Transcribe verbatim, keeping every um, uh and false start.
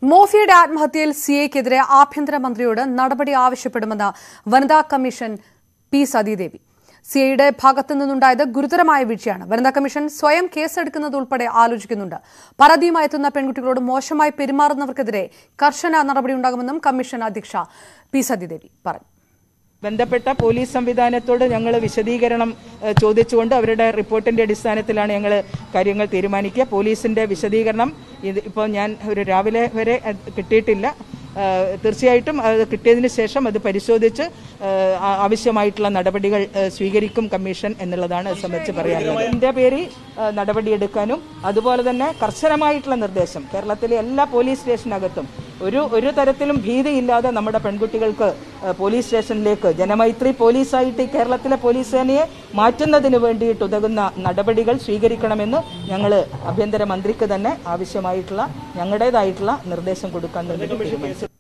മോഫിയുടെ ആത്മഹത്യയിൽ സിഎക്കെതിരെ ആഭ്യന്തരമന്ത്രിയോട് നടപടി ആവശ്യപ്പെടുമെന്ന് വനിതാ commission P Sathidevi. സിഐയുടെ ഭാഗത്തു നിന്നുണ്ടായത് ഗുരുതരമായ വീഴ്ചയാണ്. വനിതാ കമ്മീഷൻ സ്വയം കേസെടുക്കുന്നതുൾപ്പെടെ ആലോചിക്കുന്നുണ്ട്. പരാതിയുമായി എത്തുന്ന പെൺകുട്ടികളോട് മോശമായി പെരുമാറുന്നവർക്കെതിരെ കർശന നടപടിയുണ്ടാകുമെന്നും കമ്മീഷൻ അധ്യക്ഷ പി സതീദേവി പറഞ്ഞു. ബന്ധപ്പെട്ട പോലീസ് സംവിധാനത്തോട് ഞങ്ങൾ വിശദീകരണം ചോദിച്ചുകൊണ്ട് അവരുടെ റിപ്പോർട്ടിന്റെ അടിസ്ഥാനത്തിലാണ് ഞങ്ങൾ കാര്യങ്ങൾ തീരുമാനിക്കുക. പോലീസിന്റെ വിശദീകരണം ഇത് ഇപ്പോൾ ഞാൻ ഒരു രാവിലെ വരെ കിട്ടിയിട്ടില്ല. തീർച്ചയായിട്ടും അത് കിട്ടിയതിന് ശേഷം അത് പരിശോധിച്ച് ആവശ്യമായിട്ടുള്ള നടപടികൾ സ്വീകരിക്കും കമ്മീഷൻ എന്നുള്ളതാണ് അത് സംബന്ധിച്ച് പറയാനുള്ളത്. ഇതിൻ്റെ പേരിൽ നടപടിയെടുക്കാനും അതുപോലെ തന്നെ കർശനമായിട്ടുള്ള നിർദ്ദേശം കേരളത്തിലെ എല്ലാ പോലീസ് സ്റ്റേഷനകത്തും ഒരു ഒരു തരത്തിലും ഭീതിയില്ലാതെ നമ്മുടെ പെൺകുട്ടികൾക്ക് പോലീസ് സ്റ്റേഷനിലേക്ക് ജനമൈത്രി പോലീസായിട്ട് കേരളത്തിലെ പോലീസ് സേനയെ മാറ്റുന്നതിന് വേണ്ടിയിട്ട് ഉതകുന്ന നടപടികൾ സ്വീകരിക്കണമെന്ന് ഞങ്ങൾ ആഭ്യന്തര മന്ത്രിക്ക് തന്നെ ആവശ്യമായിട്ടുള്ള ഞങ്ങളുടേതായിട്ടുള്ള നിർദ്ദേശം കൊടുക്കാൻ വേണ്ടി തീരുമാനിച്ചു.